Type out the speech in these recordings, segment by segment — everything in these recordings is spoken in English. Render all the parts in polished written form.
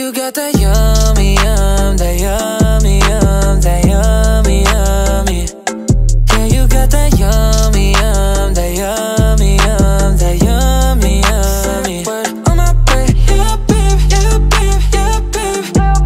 you got that yummy, that yummy, that yummy, yummy. Yeah, you got that yummy, that yummy, that yummy, yummy. Word on my brain, yeah, babe, yeah, babe, yeah, babe.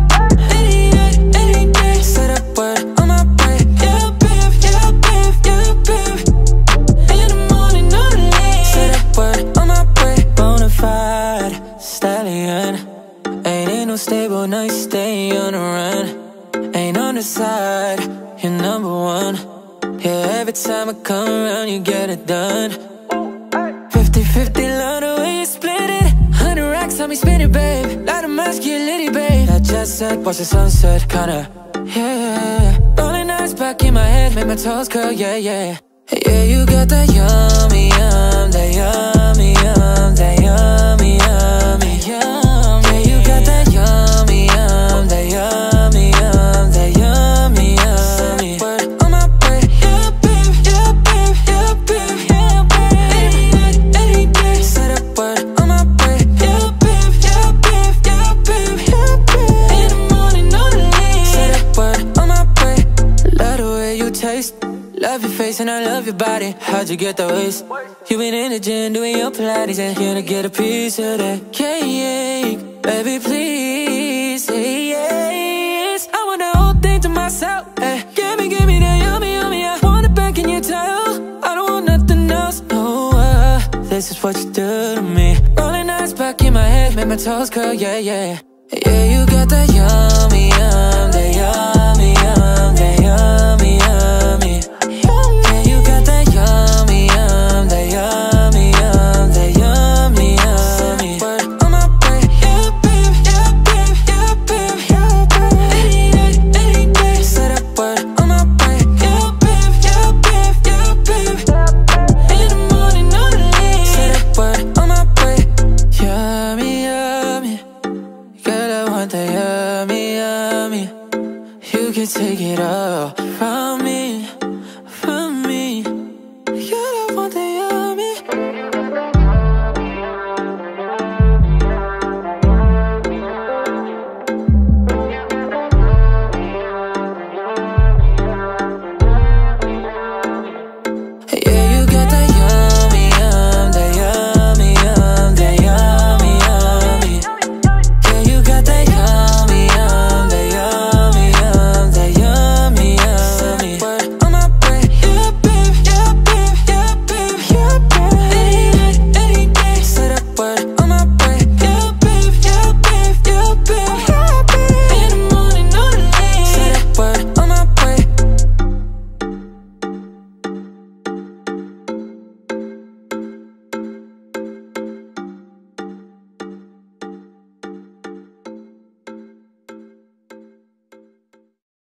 Any day, say that word on my brain, yeah, babe, yeah, babe, yeah, babe. In the morning or the late, say that word on my brain. Bonafide stallion, ain't in no stable, now you stay on the run. Ain't on the side, you're number one. Yeah, every time I come around, you get it done. 50-50, love the way you split it. 100 racks on me, spin it, babe. Light a masculinity, babe. That jet set, watch the sunset, kinda, yeah. Rolling eyes back in my head, make my toes curl, yeah, yeah. Yeah, you got that yummy, that yummy, that yummy, yummy, yum. Yeah, you got that yummy, that yummy, that yummy, yummy. Word on my brain, yeah, babe, yeah, babe, yeah, babe, yeah, babe. Any day, say that word on my brain, yeah, babe, yeah, babe, yeah, babe, yeah, babe. In the morning or the late, say that word on my brain. Love the way you taste, love your face and I love your body. How'd you get that waist? You been in the gym doing your Pilates and here to get a piece of that cake. Baby, please say yes. I want the whole thing to myself, hey. Give me that yummy, yummy. I want it back in your tail. I don't want nothing else, no. This is what you do to me. Rolling eyes back in my head, make my toes curl, yeah, yeah. Yeah, you got that yummy, that yummy, that yummy, yummy.